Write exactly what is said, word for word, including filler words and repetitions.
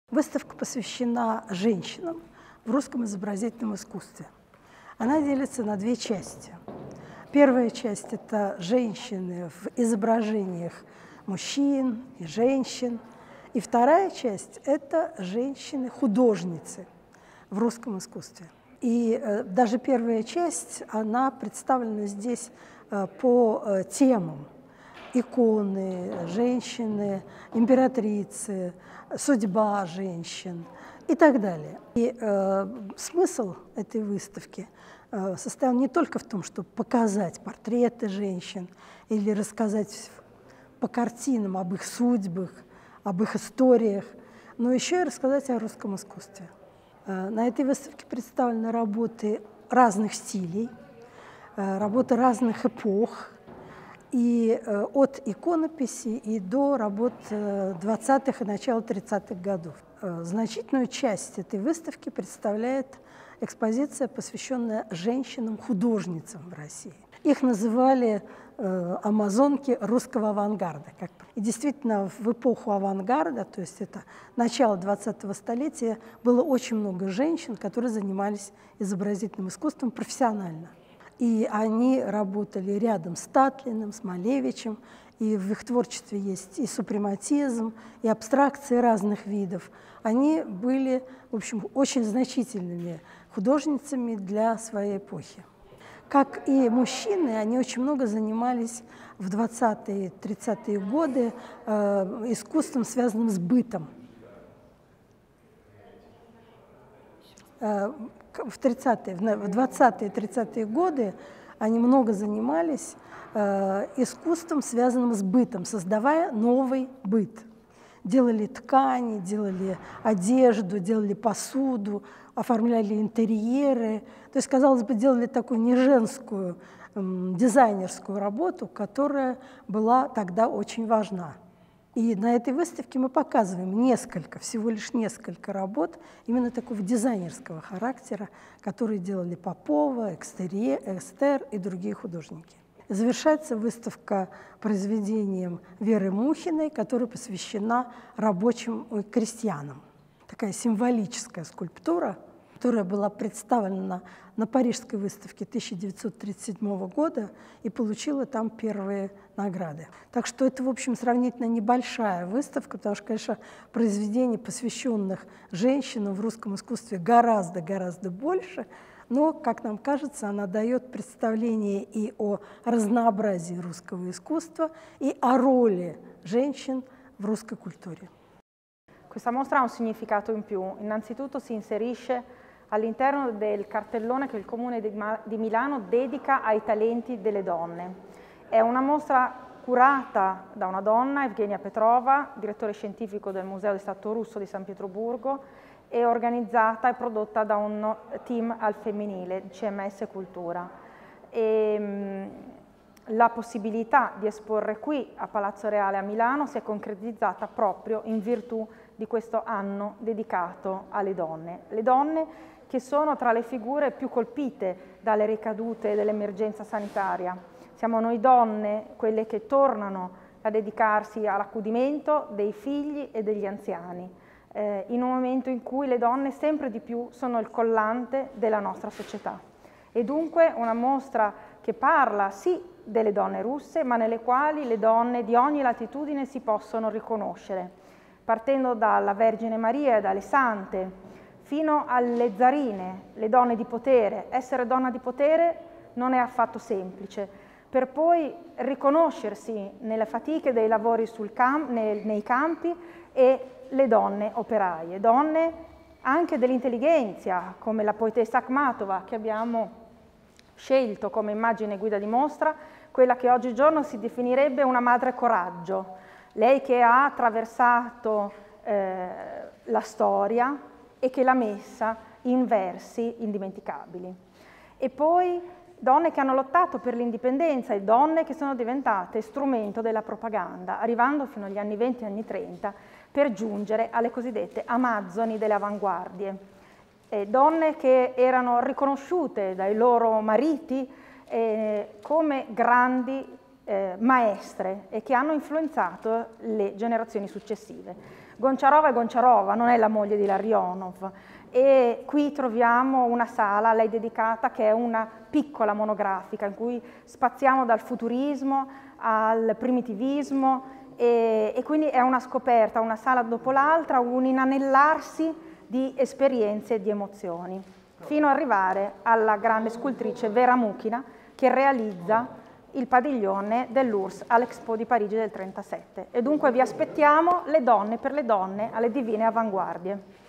Выставка посвящена женщинам в русском изобразительном искусстве. Она делится на две части. Первая часть – это женщины в изображениях мужчин и женщин. И вторая часть – это женщины-художницы в русском искусстве. И э, даже первая часть, она представлена здесь э, по э, темам. Иконы, женщины, императрицы, судьба женщин и так далее. И э, смысл этой выставки э, состоял не только в том, чтобы показать портреты женщин или рассказать по картинам об их судьбах, об их историях, но еще и рассказать о русском искусстве. Э, на этой выставке представлены работы разных стилей, э, работы разных эпох, и э, от иконописи и до работ э, двадцатых и начала тридцатых годов. Э, значительную часть этой выставки представляет экспозиция, посвященная женщинам-художницам в России. Их называли э, амазонки русского авангарда. Как... И действительно, в эпоху авангарда, то есть это начало двадцатого столетия, было очень много женщин, которые занимались изобразительным искусством профессионально. И они работали рядом с Татлиным, с Малевичем, и в их творчестве есть и супрематизм, и абстракции разных видов. Они были, в общем, очень значительными художницами для своей эпохи. Как и мужчины, они очень много занимались в двадцатые-тридцатые годы э, искусством, связанным с бытом. Э, В тридцатые, в двадцатые-тридцатые годы они много занимались э, искусством, связанным с бытом, создавая новый быт. Делали ткани, делали одежду, делали посуду, оформляли интерьеры. То есть, казалось бы, делали такую не женскую э, дизайнерскую работу, которая была тогда очень важна. И на этой выставке мы показываем несколько, всего лишь несколько работ именно такого дизайнерского характера, которые делали Попова, Экстер и другие художники. Завершается выставка произведением Веры Мухиной, которая посвящена рабочим крестьянам. Такая символическая скульптура, которая была представлена на Парижской выставке тысяча девятьсот тридцать седьмого года и получила там первые награды. Так что это, в общем, сравнительно небольшая выставка, потому что, конечно, произведений, посвященных женщинам в русском искусстве, гораздо-гораздо больше, но, как нам кажется, она дает представление и о разнообразии русского искусства, и о роли женщин в русской культуре. Questa mostra ha un significato in più. Innanzitutto si inserisce all'interno del cartellone che il Comune di Milano dedica ai talenti delle donne. È una mostra curata da una donna, Evgenia Petrova, direttore scientifico del Museo di Stato Russo di San Pietroburgo, e organizzata e prodotta da un team al femminile, C M S Cultura. E, la possibilità di esporre qui a Palazzo Reale a Milano si è concretizzata proprio in virtù di questo anno dedicato alle donne. Le donne che sono tra le figure più colpite dalle ricadute dell'emergenza sanitaria. Siamo noi donne quelle che tornano a dedicarsi all'accudimento dei figli e degli anziani, eh, in un momento in cui le donne sempre di più sono il collante della nostra società. E dunque una mostra che parla sì delle donne russe, ma nelle quali le donne di ogni latitudine si possono riconoscere, partendo dalla Vergine Maria e dalle sante, fino alle zarine, le donne di potere. Essere donna di potere non è affatto semplice, per poi riconoscersi nelle fatiche dei lavori sul camp nei, nei campi e le donne operaie, donne anche dell'intelligenza, come la poetessa Akhmatova, che abbiamo scelto come immagine guida di mostra, quella che oggigiorno si definirebbe una madre coraggio. Lei che ha attraversato eh, la storia e che l'ha messa in versi indimenticabili. E poi donne che hanno lottato per l'indipendenza e donne che sono diventate strumento della propaganda, arrivando fino agli anni venti e anni trenta per giungere alle cosiddette amazzoni delle avanguardie. E donne che erano riconosciute dai loro mariti eh, come grandi eh, maestre e che hanno influenzato le generazioni successive. Gonciarova è Gonciarova, non è la moglie di Larionov, e qui troviamo una sala a lei dedicata che è una piccola monografica in cui spaziamo dal futurismo al primitivismo e, e quindi è una scoperta, una sala dopo l'altra, un inanellarsi di esperienze e di emozioni, fino ad arrivare alla grande scultrice Vera Muchina che realizza il padiglione dell'U R S S all'Expo di Parigi del trentasette. E dunque vi aspettiamo, le donne per le donne alle divine avanguardie.